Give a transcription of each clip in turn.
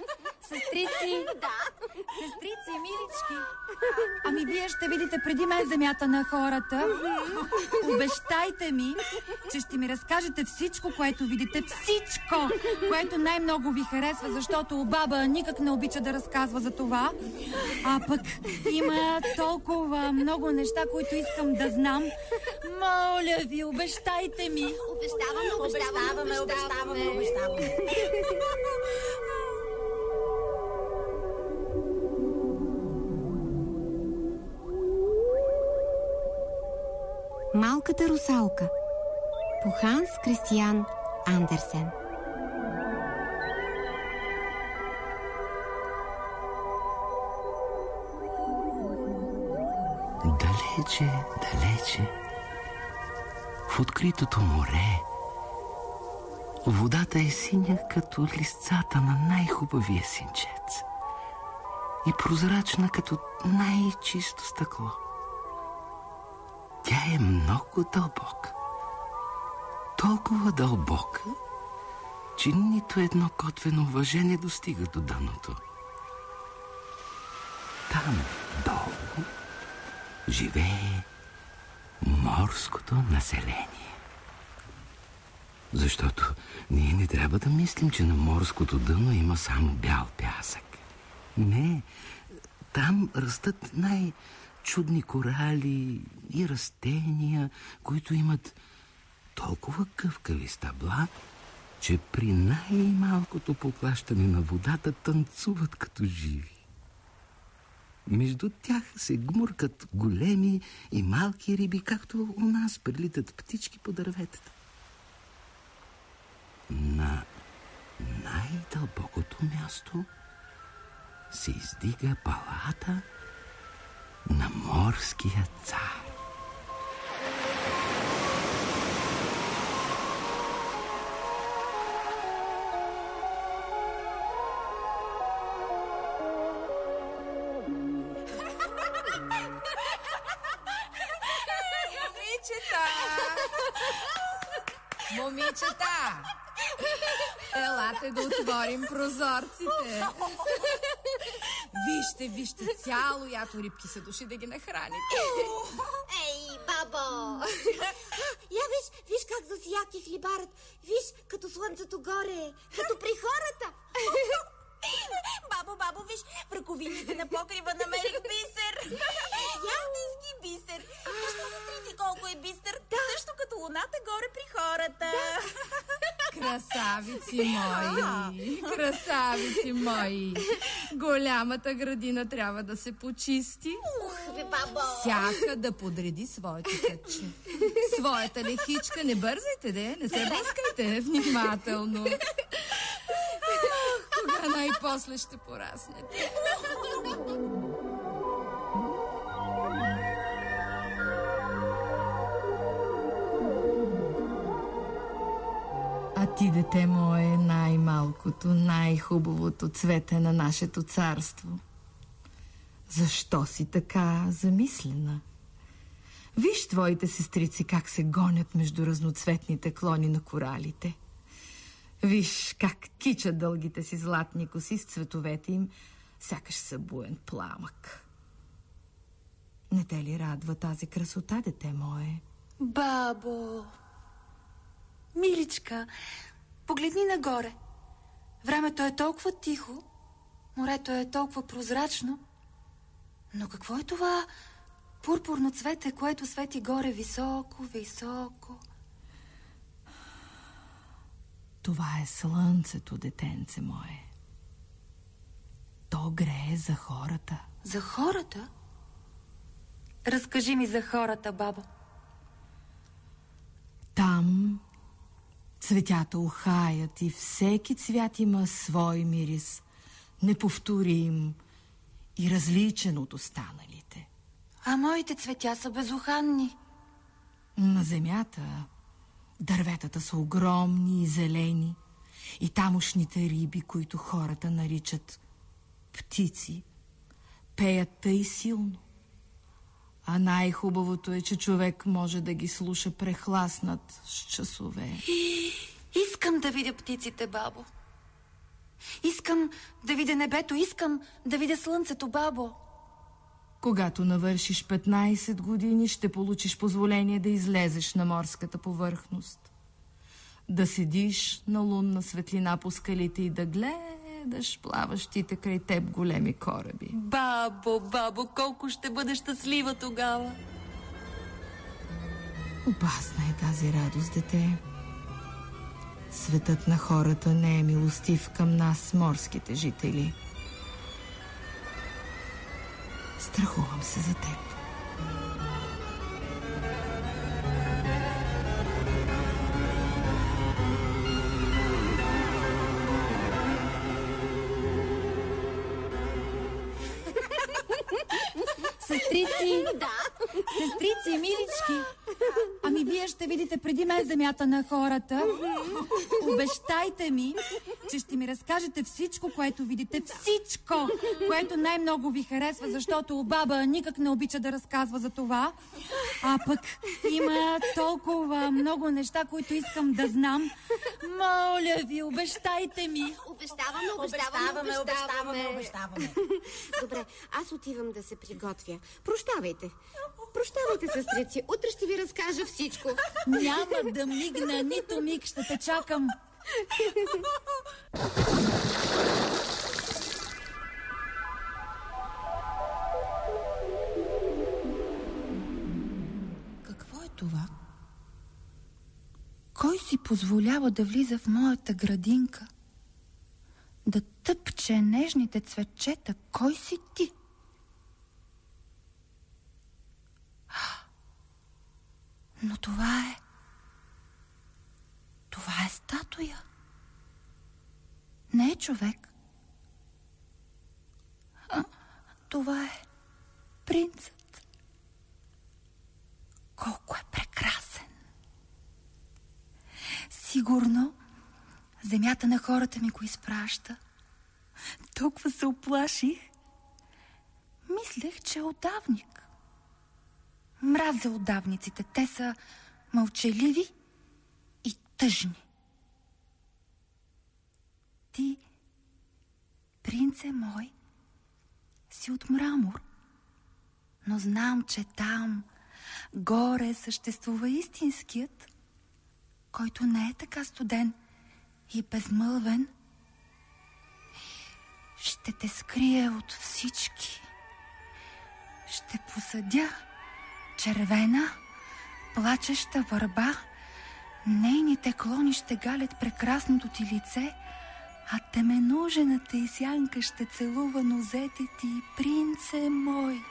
Сестрици! Да. Сестрици, милички! Ами вие ще видите преди мен земята на хората. Обещайте ми, че ще ми разкажете всичко, което видите. Всичко, което най-много ви харесва, защото баба никак не обича да разказва за това. А пък има толкова много неща, които искам да знам. Моля ви, обещайте ми. Обещаваме. Малката русалка по Ханс Кристиан Андерсен. Далече, в откритото море, водата е синя като листцата на най-хубавия синчец и прозрачна като най-чисто стъкло. Тя е много дълбока. Толкова дълбока, че нито едно котвено въже не достига до дъното. Там долу живее морското население. Защото ние не трябва да мислим, че на морското дъно има само бял пясък. Не, там растат най-чудни корали и растения, които имат толкова гъвкави стъбла, че при най-малкото поклащане на водата танцуват като живи. Между тях се гмуркат големи и малки риби, както у нас прилитат птички по дърветата. На най-дълбокото място се издига палата на морския цар. Момичета! Елате да отворим прозорците. Вижте, цяло ято рибки са дошли да ги нахраните. Ей, бабо! Я виж как засияки хлибарът. Виж, като слънцето горе, като при хората. Бабо, виж, в ръковините на покрива намерих бисер. Яснински бисер. Вижте, сестрици, колко е бистър. Също като луната горе при хората. Красавици мои. Голямата градина трябва да се почисти. Бабо! Всяка да подреди своето кътче. Своята лехичка, не бързайте, не се блъскайте, внимателно. Кога най-после ще пораснете? А ти, дете мое, най-малкото, най-хубавото цвете на нашето царство. Защо си така замислена? Виж твоите сестрици как се гонят между разноцветните клони на коралите. Виж как кичат дългите си златни коси с цветовете им, сякаш са буен пламък. Не те ли радва тази красота, дете мое? Бабо, миличка, погледни нагоре. Времето е толкова тихо, морето е толкова прозрачно. Но какво е това пурпурно цвете, което свети горе високо, високо? Това е слънцето, детенце мое. То грее за хората. За хората? Разкажи ми за хората, бабо. Там цветята ухаят и всеки цвят има свой мирис, неповторим и различен от останалите. А моите цветя са безуханни. На земята дърветата са огромни и зелени и тамошните риби, които хората наричат птици, пеят тъй силно. А най-хубавото е, че човек може да ги слуша прехласнат с часове. Искам да видя птиците, бабо. Искам да видя небето, искам да видя слънцето, бабо. Когато навършиш 15 години, ще получиш позволение да излезеш на морската повърхност. Да седиш на лунна светлина по скалите и да гледаш плаващите край теб големи кораби. Бабо, колко ще бъде щастлива тогава. Опасна е тази радост, дете. Светът на хората не е милостив към нас, морските жители. Страхувам се за теб. Сестрици! Сестрици, милички! Ами вие ще видите преди мен земята на хората. Обещайте ми, че ще ми разкажете всичко, което видите. Всичко, което най-много ви харесва, защото баба никак не обича да разказва за това. А пък има толкова много неща, които искам да знам. Моля ви, обещайте ми. Обещаваме. Добре, аз отивам да се приготвя. Прощавайте, сестрици. Утре ще ви разкажа всичко. Няма да мигна, нито миг, ще те чакам. Какво е това? Кой си позволява да влиза в моята градинка? Да тъпче нежните цветчета? Кой си ти? Но това е статуя. Не е човек. Това е принцът. Колко е прекрасен. Сигурно земята на хората ми го изпраща. Толкова се оплаших. Мислех, че е удавник. Мразя удавниците. Те са мълчаливи и тъжни. Ти, принце мой, си от мрамор, но знам, че там, горе, съществува истинският, който не е така студен и безмълвен. Ще те скрия от всички. Ще посадя червена, плачеща върба. Нейните клони ще галят прекрасното ти лице, а теменужената и сянка ще целува нозете ти, принце мой.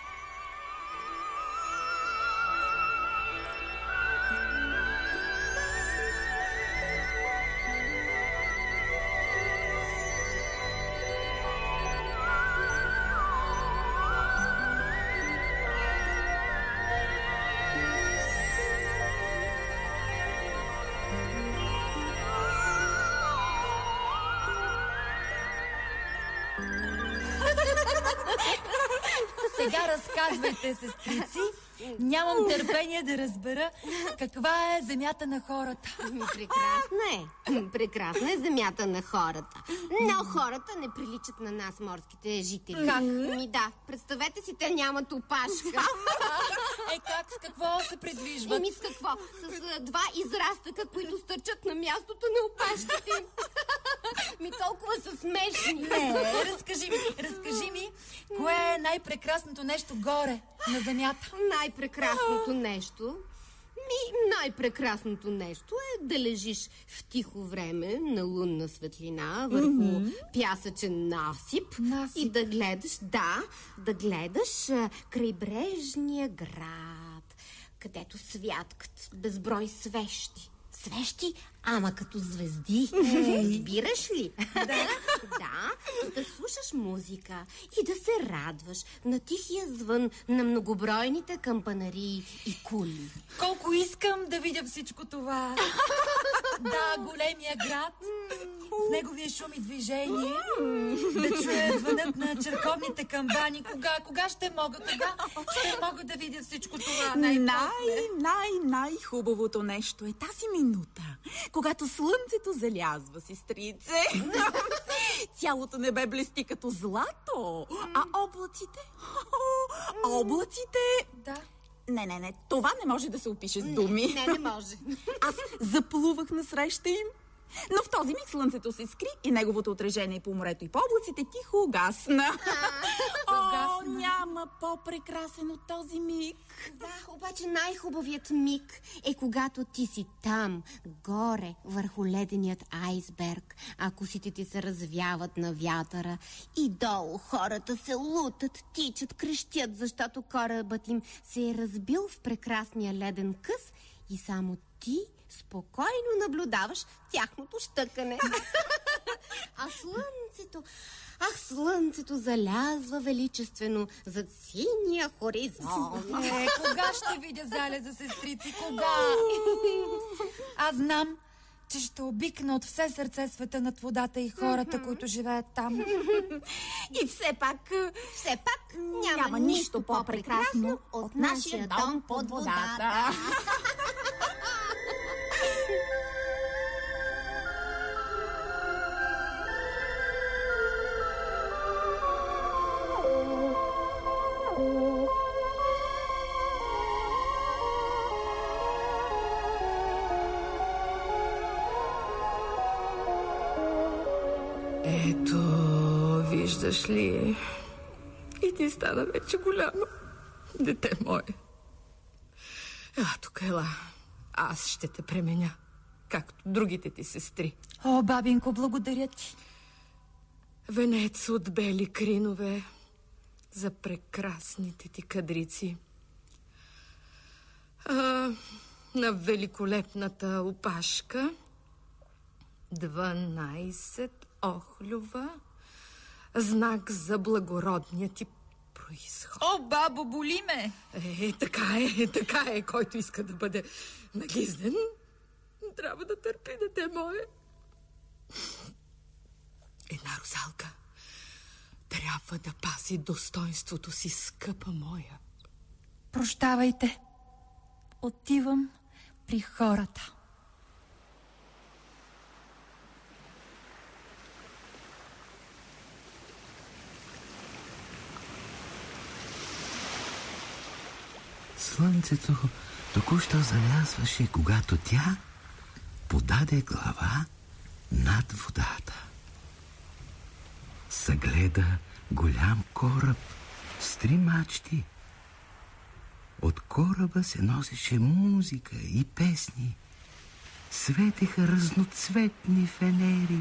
Сега разказвайте, сестрици. Нямам търпение да разбера каква е земята на хората. Прекрасна е земята на хората. Но хората не приличат на нас, морските жители. Как? Да, представете си, те нямат опашка. Как? С какво се придвижват? С какво? С два израстъка, които стърчат на мястото на опашките им. Толкова са смешни. Не, разкажи ми, кое е най-прекрасното нещо горе на земята? Най-прекрасното нещо? Най-прекрасното нещо е да лежиш в тихо време на лунна светлина върху пясъчен насип и да гледаш крайбрежния град, където святкат безброй свещи. Свещи, ама като звезди. Разбираш ли? Да, да слушаш музика и да се радваш на тихия звън на многобройните кампанарии и кули. Колко искам да видя всичко това. Да, големия град, с неговия шум и движение, да чуя звънът на черковните камбани. Кога ще мога да видя всичко това Най-хубавото нещо е тази минута, когато слънцето залязва, сестрице. Цялото небе блести като злато, а облаците... Да. Не, това не може да се опише с думи. Не може. Аз заплувах насреща им, но в този миг слънцето се скри и неговото отражение по морето и по облаците тихо угасна. Няма по-прекрасен от този миг. Да, обаче най-хубавият миг е когато ти си там, горе, върху леденият айсберг, а косите ти се развяват на вятъра и долу хората се лутат, тичат, крещят, защото корабът им се е разбил в прекрасния леден къс и само ти спокойно наблюдаваш тяхното щъкане. Слънцето залязва величествено зад синия хоризонт. Кога ще видя залеза, сестрици? Кога? Аз знам, че ще обикна от все сърце света над водата и хората, които живеят там. И все пак няма нищо по-прекрасно от нашия дом под водата. Ето, виждаш ли, и ти стана вече голяма, дете мое. Тук ела, аз ще те пременя, както другите ти сестри. О, бабинко, благодаря ти. Венец от бели кринове за прекрасните ти кадрици. На великолепната опашка 12 охлюва, знак за благородния ти произход. О, бабо, боли ме! Така е, който иска да бъде нагизнен, трябва да търпи, дете мое. Една русалка трябва да пази достоинството си, скъпа моя. Прощавайте. Отивам при хората. Слънцето току-що залязваше, когато тя подаде глава над водата. Съгледа голям кораб с 3 мачти. От кораба се носеше музика и песни. Светеха разноцветни фенери.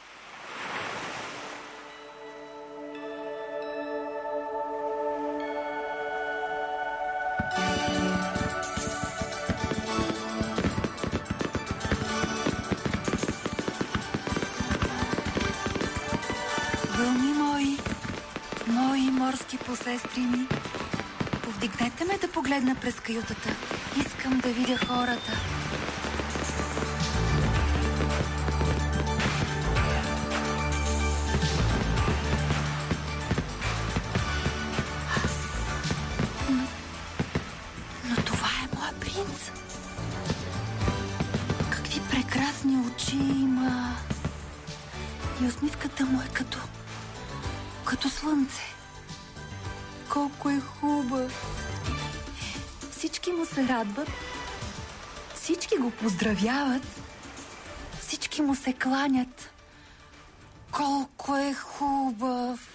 Вълни мои морски посестри ми, повдигнете ме да погледна през каютата. Искам да видя хората. Но това е моя принц. Какви прекрасни очи има. И усмивката му е като слънце. Колко е хубав. Всички му се радват. Всички го поздравяват. Всички му се кланят. Колко е хубав.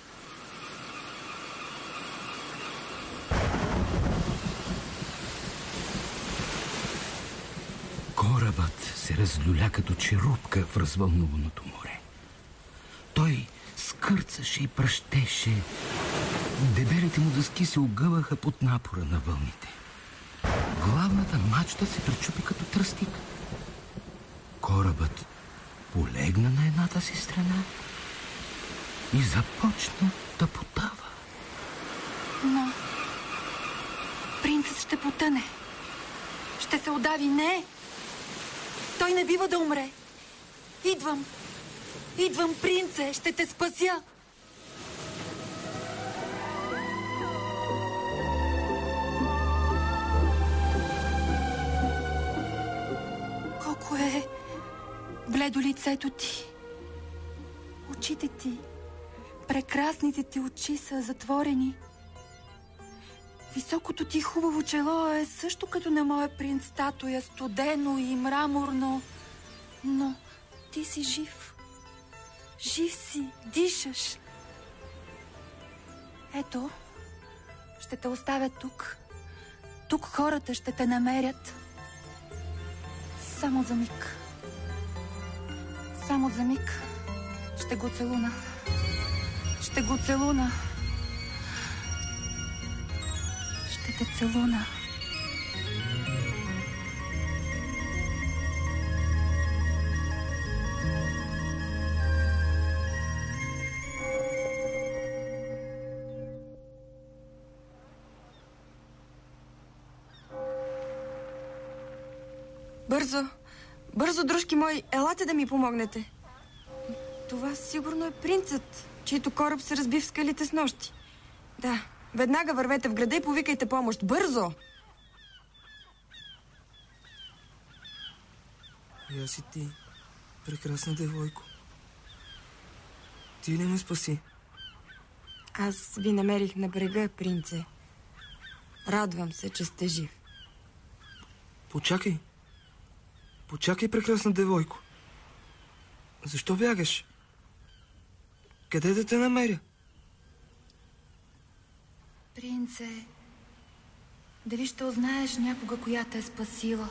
Корабът се разлюля като черупка в развълнуваното море. Той скърцаше и пръщеше. Дебелите му дъски се огъваха под напора на вълните. Главната мачта се пречупи като тръстик. Корабът полегна на едната си страна и започна да потъва. Но принцът ще потъне. Ще се удави. Не! Той не бива да умре. Идвам, принце, ще те спася. Колко е бледо лицето ти. Очите ти, прекрасните ти очи са затворени. Високото ти хубаво чело е също като на моя принц статуя, студено и мраморно. Но ти си жив. Жив си, дишаш. Ето, ще те оставя тук. Тук хората ще те намерят. Само за миг. Само за миг. Ще го целуна. Ще го целуна. Ще те целуна. Бързо, бързо, дружки мои, елате да ми помогнете. Това сигурно е принцът, чийто кораб се разби в скалите с нощи. Да, веднага вървете в града и повикайте помощ. Бързо! Я си ти, прекрасна девойко. Ти ли ме спаси? Аз ви намерих на брега, принце. Радвам се, че сте жив. Почакай. Почакай, прекрасна девойко. Защо бягаш? Къде да те намеря? Принце, дали ще узнаеш някога, коя те е спасила?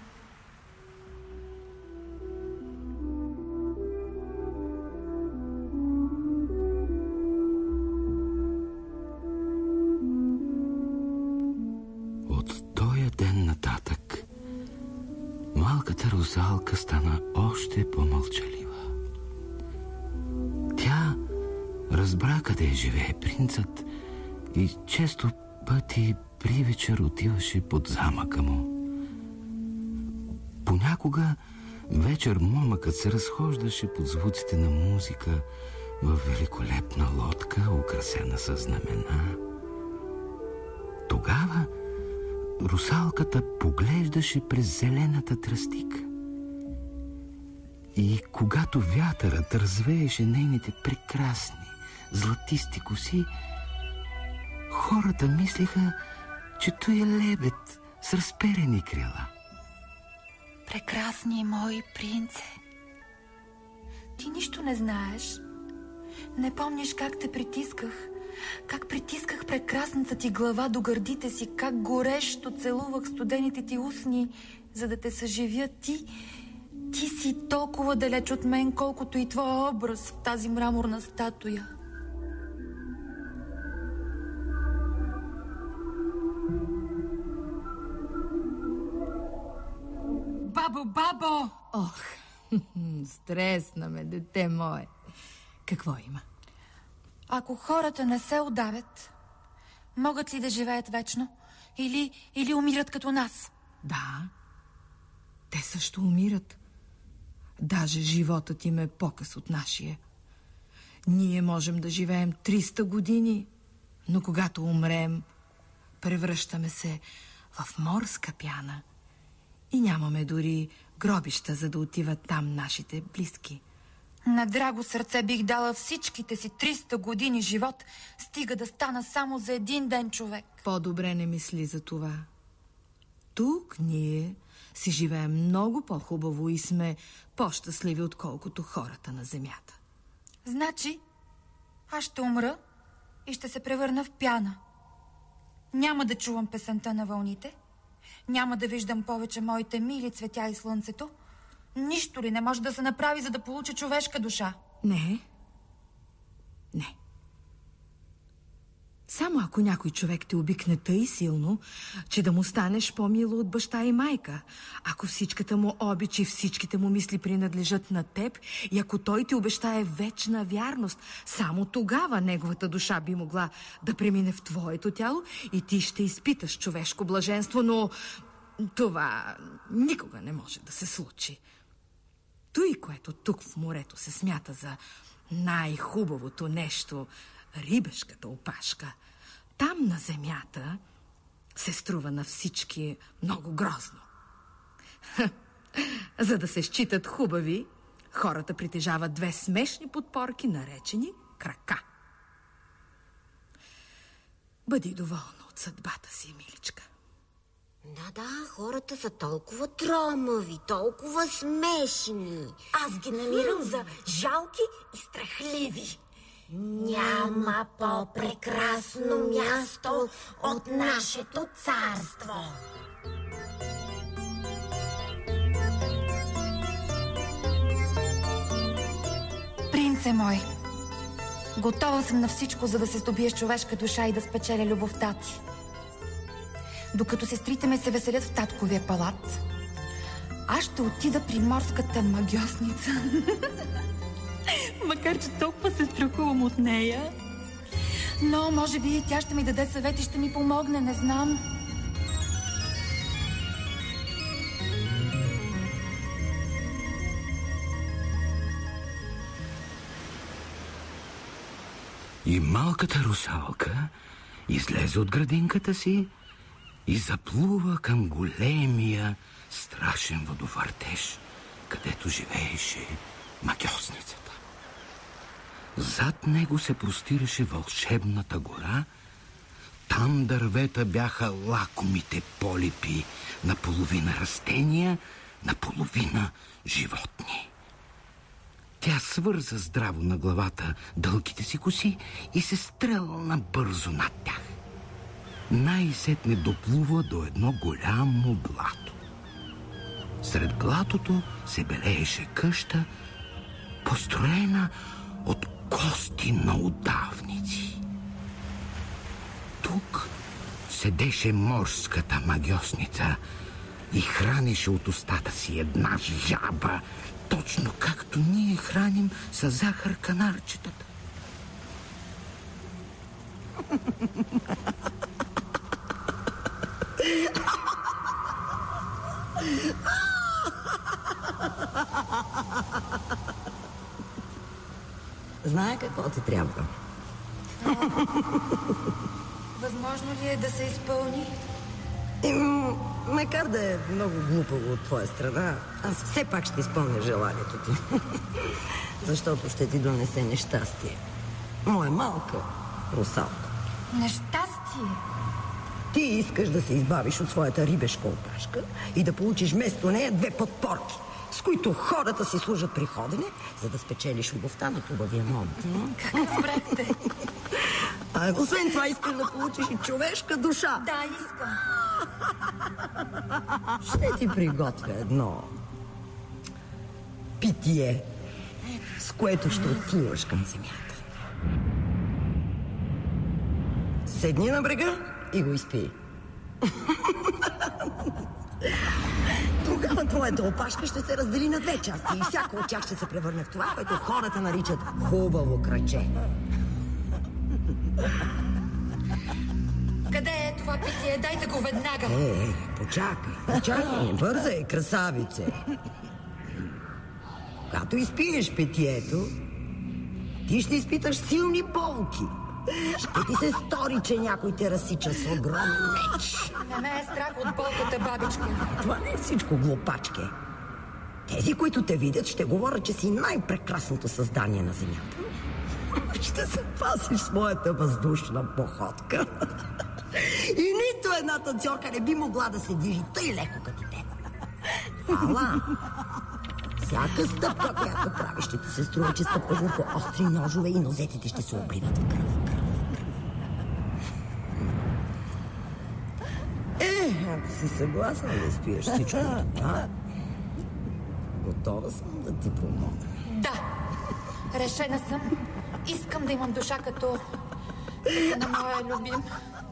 От тоя ден нататък малката русалка стана още по-мълчалива. Тя разбра къде живее принцът и често пъти при вечер отиваше под замъка му. Понякога вечер момъкът се разхождаше под звуците на музика в великолепна лодка, украсена със знамена. Тогава русалката поглеждаше през зелената тръстика. И когато вятърът развееше нейните прекрасни златисти коси, хората мислиха, че той е лебед с разперени крила. Прекрасни мои принце, ти нищо не знаеш. Не помниш как те притисках, как притисках прекрасната ти глава до гърдите си, как горещо целувах студените ти устни, за да те съживя. Ти си толкова далеч от мен, колкото и твоя образ в тази мраморна статуя. Бабо! Ох, стресна ме, дете мое. Какво има? Ако хората не се удавят, могат ли да живеят вечно? Или умират като нас? Да, те също умират. Даже животът им е по-къс от нашия. Ние можем да живеем 300 години, но когато умрем, превръщаме се в морска пяна и нямаме дори гробища, за да отиват там нашите близки. На драго сърце бих дала всичките си 300 години живот, стига да стана само за един ден човек. По-добре не мисли за това. Тук ние си живеем много по-хубаво и сме по-щастливи, отколкото хората на земята. Значи, аз ще умра и ще се превърна в пяна. Няма да чувам песента на вълните, няма да виждам повече моите мили цветя и слънцето. Нищо ли не може да се направи, за да получа човешка душа? Не. Само ако някой човек те обикне тъй силно, че да му станеш по-мило от баща и майка, ако всичката му обич и всичките му мисли принадлежат на теб и ако той ти обещае вечна вярност, само тогава неговата душа би могла да премине в твоето тяло и ти ще изпиташ човешко блаженство, но това никога не може да се случи. Той, което тук в морето се смята за най-хубавото нещо, рибешката опашка, там на земята се струва на всички много грозно. За да се считат хубави, хората притежават две смешни подпорки, наречени крака. Бъди доволна от съдбата си, миличка. Да, хората са толкова тромави, толкова смешни. Аз ги намирам за жалки и страхливи. Няма по-прекрасно място от нашето царство. Принце мой, готова съм на всичко, за да се здобия с човешка душа и да спечеля любовта ти. Докато сестрите ме се веселят в татковия палат, аз ще отида при морската магьосница. Макар че толкова се страхувам от нея. Но може би тя ще ми даде съвет и ще ми помогне, не знам. И малката русалка излезе от градинката си и заплува към големия страшен водовъртеж, където живееше магьосницата. Зад него се простираше вълшебната гора. Там дървета бяха лакомите полипи, наполовина растения, наполовина животни. Тя свърза здраво на главата дългите си коси и се стрелна бързо над тях. Най-сетне доплува до едно голямо блато. Сред блатото се белееше къща, построена от кости на удавници. Тук седеше морската магьосница и хранеше от устата си една жаба, точно както ние храним със захар канарчетата. Знае какво ти трябва. Възможно ли е да се изпълни? Макар да е много глупаво от твоя страна, аз все пак ще изпълня желанието ти. Защото ще ти донесе нещастие. Моя малка русалка. Нещастие? Ти искаш да се избавиш от своята рибешка опашка и да получиш вместо нея две подпорки, с които хората си служат при ходене, за да спечелиш любовта на хубавия момент. Как разбрахте? Освен това искаш да получиш и човешка душа. Да, искам. Ще ти приготвя едно питие, с което ще отплуваш към земята. Седни на брега и го изпий. Тогава твоята опашка ще се раздели на две части и всяко от тях ще се превърне в това, което хората наричат хубаво краче. Къде е това питие? Дайте го веднага. Почакай, не бързай, красавице. Когато изпиеш питието, ти ще изпиташ силни болки. Ще ти се стори, че някой те разсича с огромен меч. Не ме е страх от болката, бабичка. Това не е всичко, глупачке. Тези, които те видят, ще говорят, че си най-прекрасното създание на земята. Ще се пасиш с моята въздушна походка. И нито една танцорка не би могла да се движи тъй леко като теб. Ала, всяка стъпка, която правиш, ще ти се струва, че стъпкаш върху остри ножове и нозете ти ще се обливат в кръв. Ако си съгласна да изпиеш всичко това, готова съм да ти помогна. Да, решена съм. Искам да имам душа като на моя любим.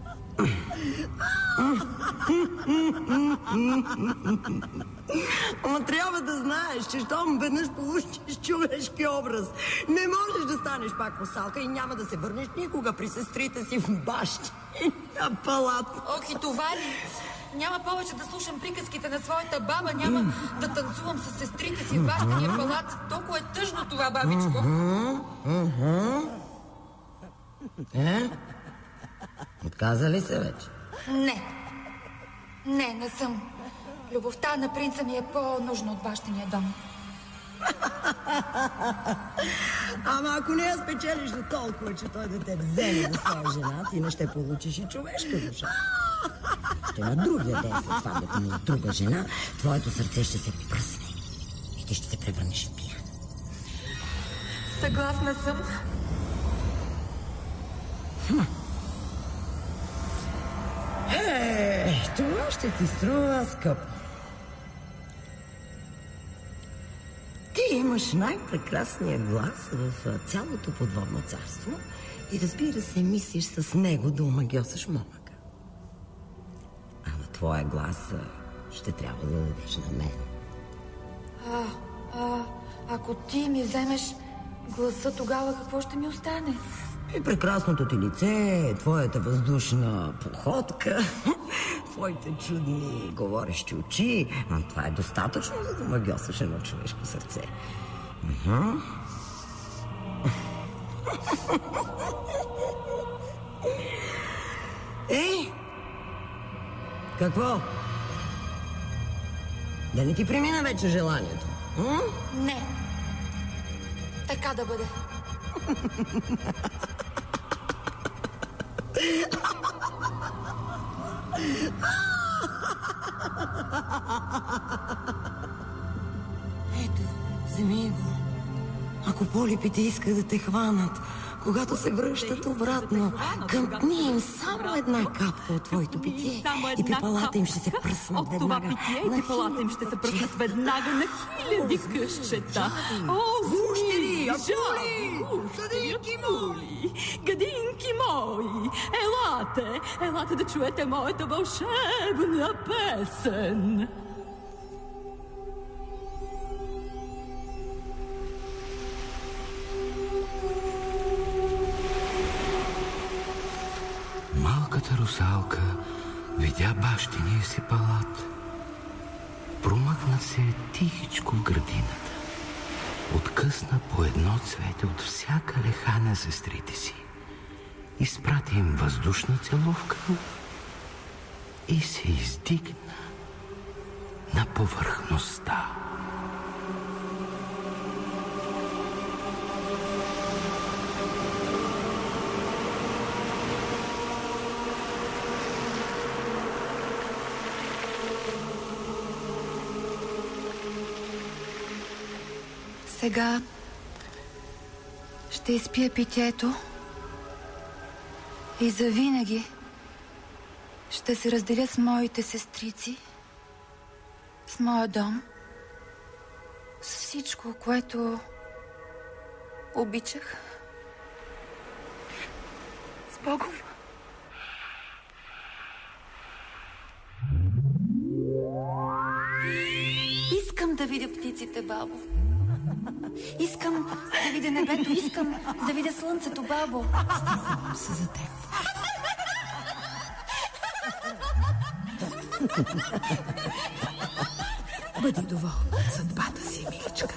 Ама трябва да знаеш, че щом веднъж получиш човешки образ, не можеш да станеш пак русалка и няма да се върнеш никога при сестрите си в бащи на палат. Ох, и това ли? Няма повече да слушам приказките на своята баба, няма да танцувам с сестрите си в бащиния палат. Толкова е тъжно това, бабичко. Отказа ли се вече? Не съм. Любовта на принца ми е по-нужна от бащиния дом. Ама ако не я спечелиш до толкова, че той да те вземе за своя жена, ти не ще получиш и човешка душа. Ще на другия ден след сватбата му с друга жена, твоето сърце ще се пръсне и ти ще се превърнеш в пиян. Съгласна съм. Това ще ти струва скъпо. Ти имаш най-прекрасния глас в цялото подводно царство и разбира се, мислиш с него да омагьосаш момъка. Ама твоя глас ще трябва да дадеш на мен. Ако ти ми вземеш гласа, тогава какво ще ми остане? И прекрасното ти лице, твоята въздушна походка, твоите чудни говорещи очи. Но това е достатъчно, за да магьосаш едно човешко сърце. Ей! Какво? Да не ти премина вече желанието? Не. Така да бъде. Ето, вземи го. Ако полипите искат да те хванат, когато се връщат обратно, къмпни им само една капка от твоето питие и пепелата им ще се пръснат веднага. От това питие и пепелата им ще се пръснат веднага на хиляди къщета. О, гущери, жали, гущери мои, гадинки мои, елате да чуете моята вълшебна песен. Малката русалка видя бащиния си палат. Промъкна се тихичко в градината. Откъсна по едно цвете от всяка леха на сестрите си. Изпрати им въздушна целувка и се издигна на повърхността. Сега ще изпия питието и завинаги ще се разделя с моите сестрици, с моя дом, с всичко, което обичах. С Богом! Искам да видя птиците, бабо. Искам да видя небето, искам да видя слънцето, бабо. Страхувам се за теб. Бъди доволна от съдбата си, миличка.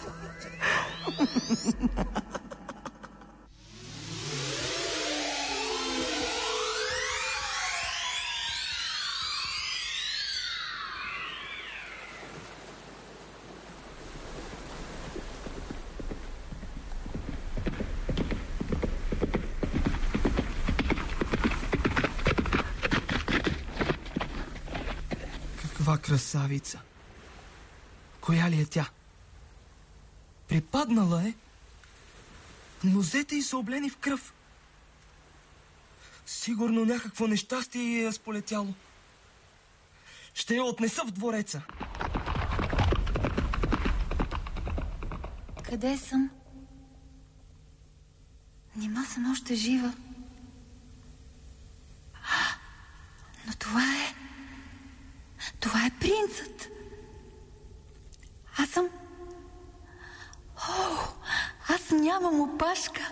Каква красавица! Коя ли е тя? Припаднала е. Нозете й са облени в кръв. Сигурно някакво нещастие е сполетяло. Ще я отнеса в двореца. Къде съм? Нима съм още жива. Но това е принцът. Аз нямам опашка.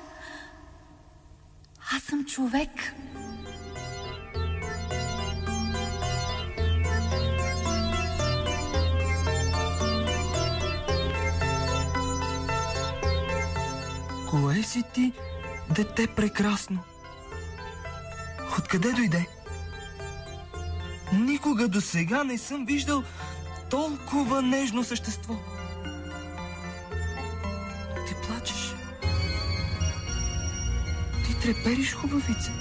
Аз съм човек. Нали си ти дете прекрасно? Откъде дойде? Никога до сега не съм виждал толкова нежно същество. Ти плачеш. Ти трепериш, хубавице.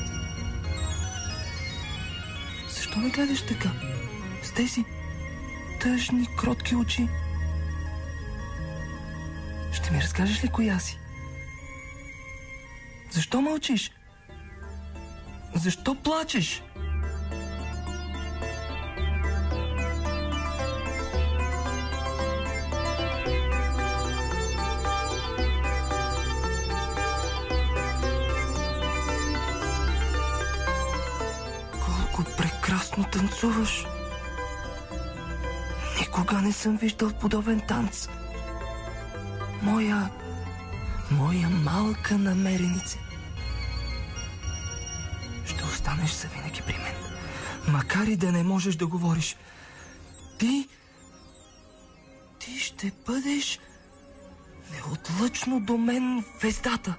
Защо ме гледаш така? С тези тъжни, кротки очи. Ще ми разкажеш ли коя си? Защо мълчиш? Защо плачеш? Колко прекрасно танцуваш! Никога не съм виждал подобен танц. Моя малка намеренице. Ще останеш завинаги при мен. Макар и да не можеш да говориш. Ти ще бъдеш неотлъчно до мен вездата.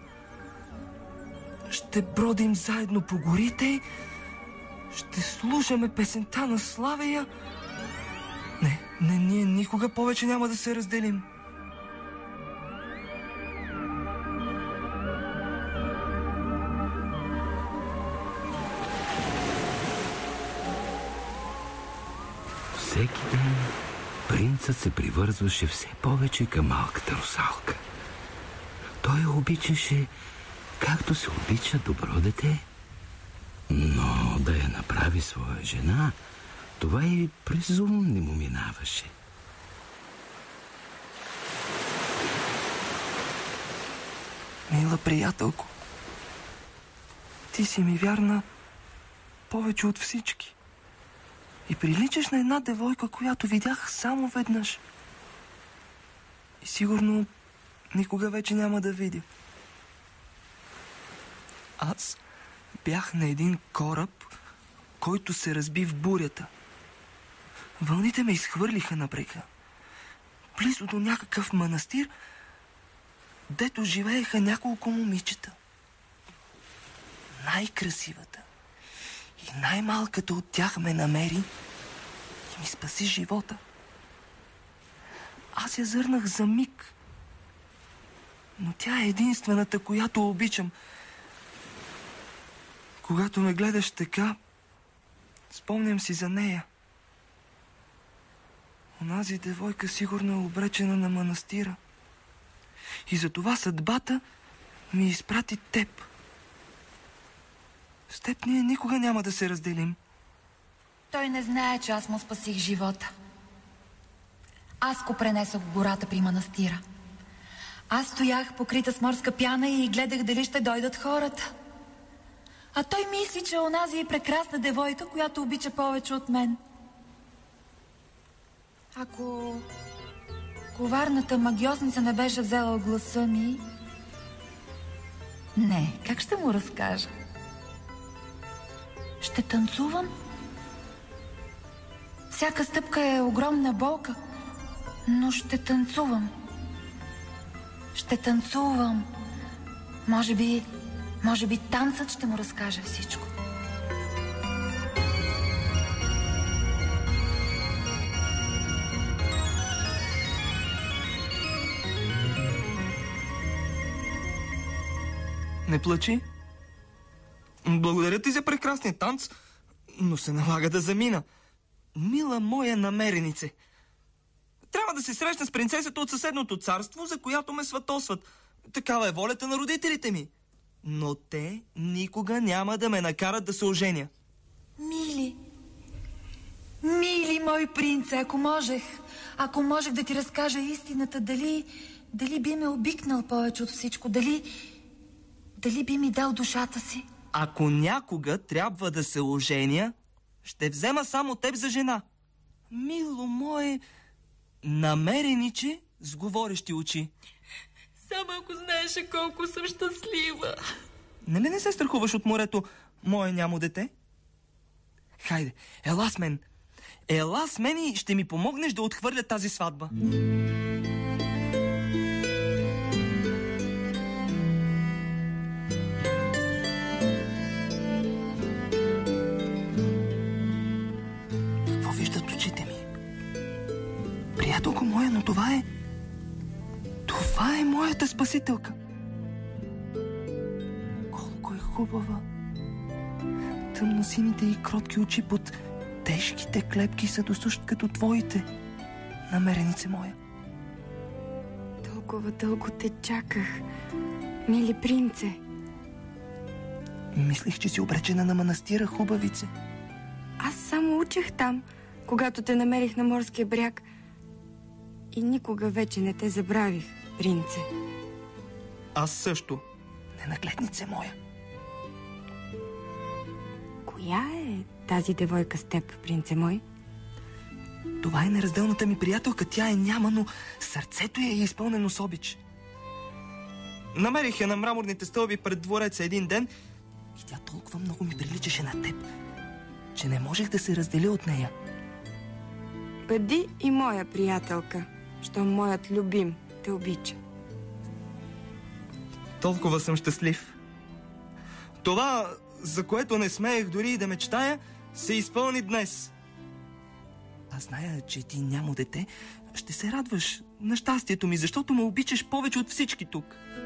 Ще бродим заедно по горите. Ще слушаме песента на Славея. Не, ние никога повече няма да се разделим. Всеки ден принцът се привързваше все повече към малката русалка. Той я обичаше, както се обича добро дете. Но да я направи своя жена, това и през ум не му минаваше. Мила приятелко, ти си ми вярна повече от всички. И приличаш на една девойка, която видях само веднъж. И сигурно никога вече няма да видя. Аз бях на един кораб, който се разби в бурята. Вълните ме изхвърлиха на брега. Близо до някакъв манастир, дето живееха няколко момичета. Най-красивата и най-малката от тях ме намери и ми спаси живота. Аз я зърнах за миг, но тя е единствената, която обичам. Когато ме гледаш така, спомням си за нея. Онази девойка сигурно е обречена на манастира. И затова съдбата ми изпрати теб. С теб ние никога няма да се разделим. Той не знае, че аз му спасих живота. Аз го пренесох в гората при манастира. Аз стоях покрита с морска пяна и гледах дали ще дойдат хората. А той мисли, че онази е прекрасна девойка, която обича повече от мен. Ако коварната магиосница не беше взела гласа ми... Не, как ще му разкажа? Ще танцувам. Всяка стъпка е огромна болка, но ще танцувам. Ще танцувам. Може би танцът ще му разкаже всичко. Не плачи. Благодаря ти за прекрасния танц, но се налага да замина. Мила моя намеренице, трябва да се срещна с принцесата от съседното царство, за която ме сватосват. Такава е волята на родителите ми. Но те никога няма да ме накарат да се оженя. Мили мой принце, ако можех да ти разкажа истината, дали би ме обикнал повече от всичко, дали би ми дал душата си? Ако някога трябва да се оженя, ще взема само теб за жена. Мило мое намерениче с говорещи очи. Само ако знаеше колко съм щастлива. Нали не се страхуваш от морето, мое нямо дете? Хайде, ела с мен. Ела с мен и ще ми помогнеш да отхвърля тази сватба. 3 Приятелко моя, но това е... Това е моята спасителка. Колко е хубава. Тъмносините и кротки очи под тежките клепки са досущ като твоите, намеренице моя. Толкова дълго те чаках, мили принце. Мислих, че си обречена на манастира, хубавице. Аз само учех там, когато те намерих на морския бряг. И никога вече не те забравих, принце. Аз също. Ненагледнице моя. Коя е тази девойка с теб, принце мой? Това е неразделната ми приятелка. Тя е няма, но сърцето й е изпълнено с обич. Намерих я на мраморните стълби пред двореца един ден и тя толкова много ми приличаше на теб, че не можех да се разделя от нея. Бъди и моя приятелка, що моят любим те обича. Толкова съм щастлив. Това, за което не смеех дори и да мечтая, се изпълни днес. Аз зная, че ти, нямо дете, ще се радваш на щастието ми, защото ме обичаш повече от всички тук.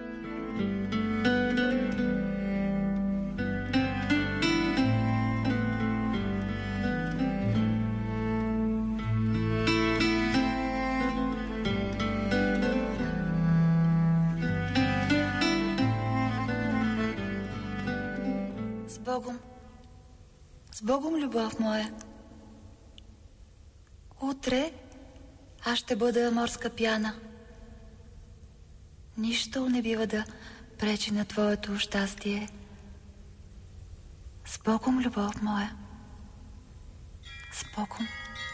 С Богом, любов моя. Утре аз ще бъда морска пяна. Нищо не бива да пречи на твоето щастие. С Богом, любов моя. С Богом.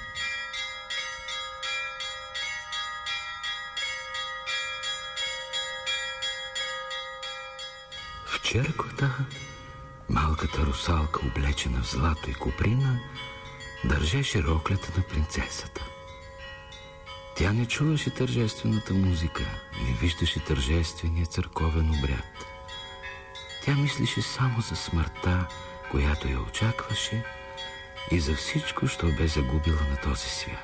В черквата малката русалка, облечена в злато и коприна, държеше роклята на принцесата. Тя не чуваше тържествената музика, не виждаше тържествения църковен обряд. Тя мислеше само за смъртта, която я очакваше, и за всичко, що бе загубила на този свят.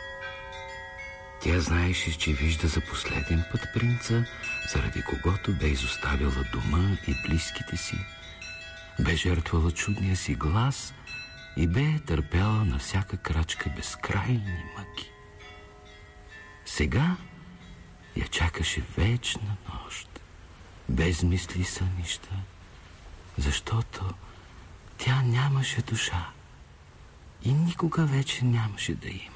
Тя знаеше, че вижда за последен път принца, заради когото бе изоставила дома и близките си, бе жертвала чудния си глас и бе търпяла на всяка крачка безкрайни мъки. Сега я чакаше вечна нощ, без мисли и сънища, защото тя нямаше душа и никога вече нямаше да има.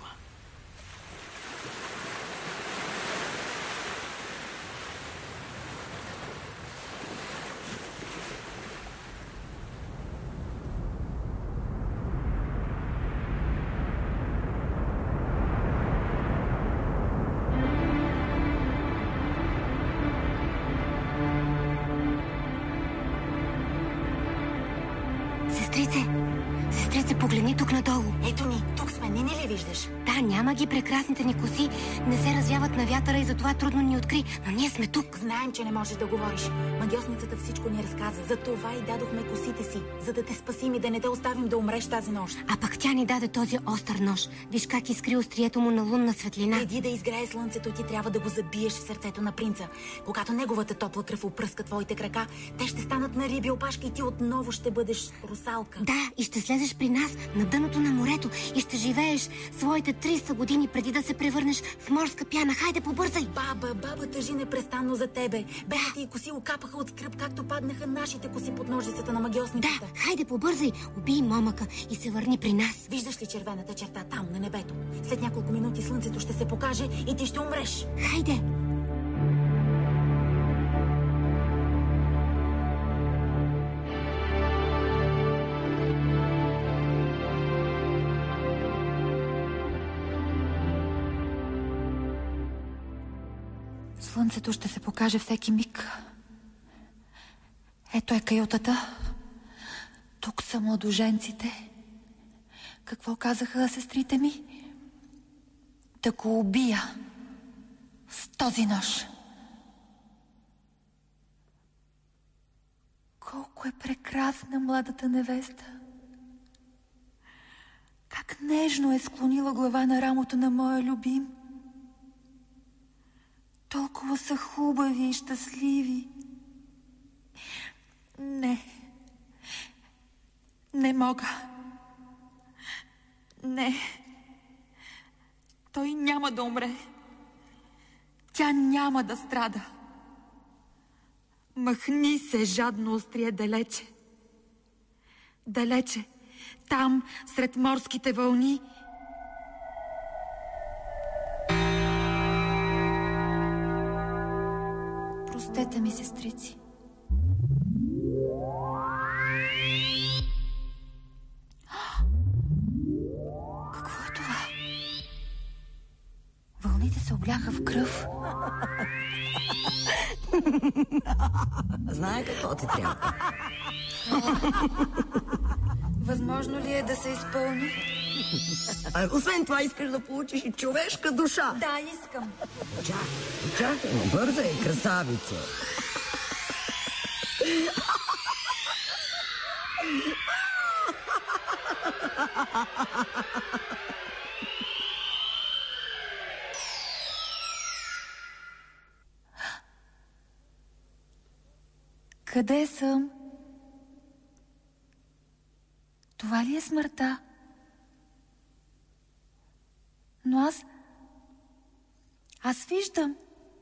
Сестрице, погледни тук надолу. Ето ни, тук сме, не ли виждаш? Да, няма ги, прекрасните ни коси не се развяват на вятъра и затова трудно ни откри, но ние сме тук. Знаем, че не можеш да говориш. Магиосницата всичко ни разказа. За това и дадохме косите си, за да те спасим и да не те оставим да умреш тази нощ. А пък тя ни даде този остър нож. Виж как изкри острието му на лунна светлина. Преди да изгрее слънцето, ти трябва да го забиеш в сърцето на принца. Когато неговата топла кръв опръска твоите крака, те ще станат на риби опашка и ти отново ще бъдеш русалка. Да, и ще слезеш при нас на дъното на морето и ще живееш своите 300 години преди да се превърнеш в морска пяна. Хайде, побързай! Баба тъжи непрестанно за тебе. Белите и коси окапаха от скръб, както паднаха нашите коси под ножицата на магиосницата. Да, хайде, побързай! Убий момъка и се върни при нас. Виждаш ли червената черта там, на небето? След няколко минути слънцето ще се покаже и ти ще умреш. Хайде! Слънцето ще се покаже всеки миг. Ето е каютата. Тук са младоженците. Какво казаха сестрите ми? Да го убия с този нож. Колко е прекрасна младата невеста. Как нежно е склонила глава на рамото на моя любим. Толкова са хубави и щастливи. Не мога. Не. Той няма да умре. Тя няма да страда. Махни се, жадно острие, далече. Далече, там, сред морските вълни. Простете ми, сестрици. Какво е това? Вълните се обляха в кръв. Знае какво ти трябва. Възможно ли е да се изпълни? Освен това искаш да получиш и човешка душа. Да, искам. Чакай, но бързай, красавица. Къде съм? Това ли е смъртта? Но аз виждам.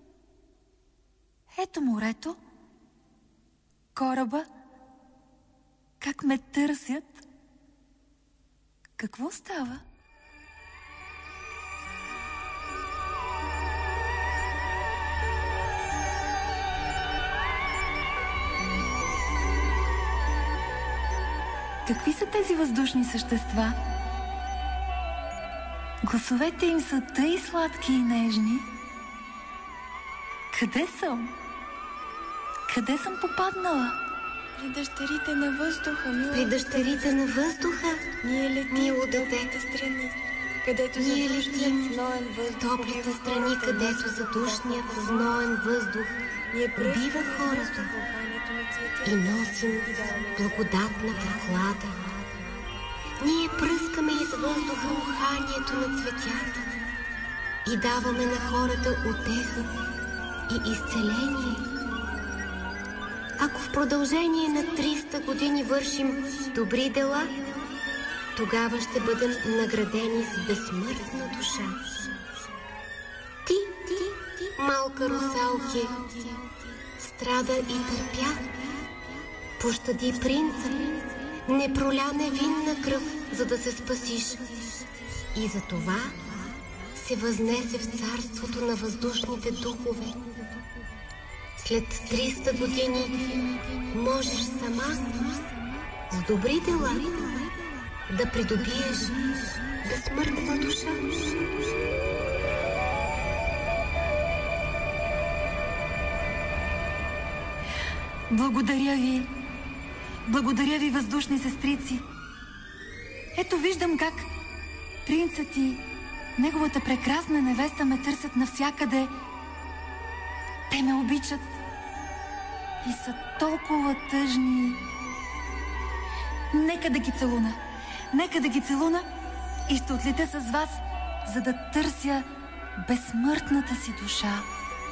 Ето морето, кораба, как ме търсят. Какво става? Какви са тези въздушни същества? Гласовете им са тъй сладки и нежни. Къде съм? Къде съм попаднала? При дъщерите на въздуха, мила. При дъщерите на въздуха, ние летим мило в дете. топлите страни, където Ние задушният летим зноен в въздух топлите убива страни, хората където вместо задушният зноен въздух Ние убива пръскаме хората въздухопанието на цветята и носим благодатна прохлада. Ние пръскаме из въздуха уханието на цветята и даваме на хората утеха и изцеление. Ако в продължение на 300 години вършим добри дела, тогава ще бъдем наградени с безсмъртна душа. Ти, малка русалке, страда и търпя. Пощади принца, не проля невинна кръв, за да се спасиш. И за това се възнесе в царството на въздушните духове. След 300 години можеш сама с добри дела да придобиеш безсмъртна душа. Благодаря ви. Благодаря ви, въздушни сестрици. Ето виждам как принцът и неговата прекрасна невеста ме търсят навсякъде. Те ме обичат и са толкова тъжни. Нека да ги целуна. Нека да ги целуна и ще отлетя с вас, за да търся безсмъртната си душа.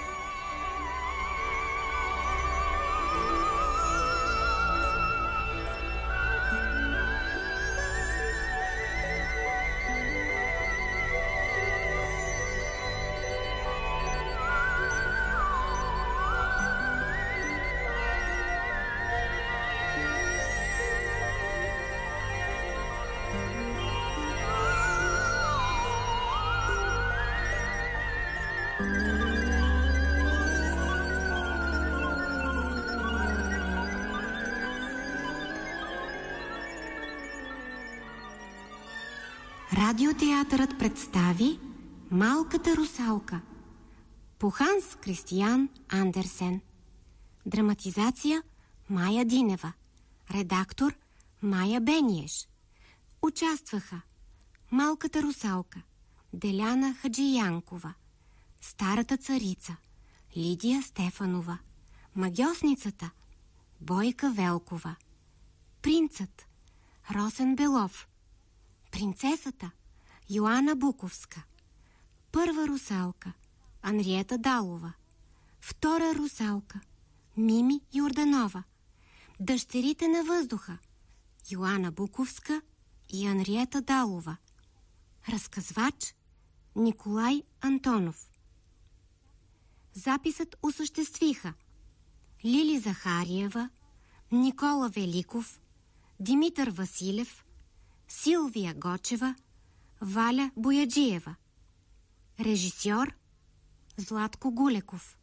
Радиотеатърът представи Малката русалка по Ханс Кристиан Андерсен. Драматизация Мая Динева. Редактор Мая Бениеш. Участваха Малката русалка Деляна Хаджиянкова, Старата царица Лидия Стефанова, Магьосницата Бойка Велкова, Принцът Росен Белов, Принцесата Йоана Буковска, Първа русалка Анриета Далова, Втора русалка Мими Йорданова. Дъщерите на въздуха Йоана Буковска и Анриета Далова. Разказвач Николай Антонов. Записът осъществиха Лили Захариева, Никола Великов, Димитър Василев, Силвия Гочева, Валя Бояджиева. Режисьор Златко Гулеков.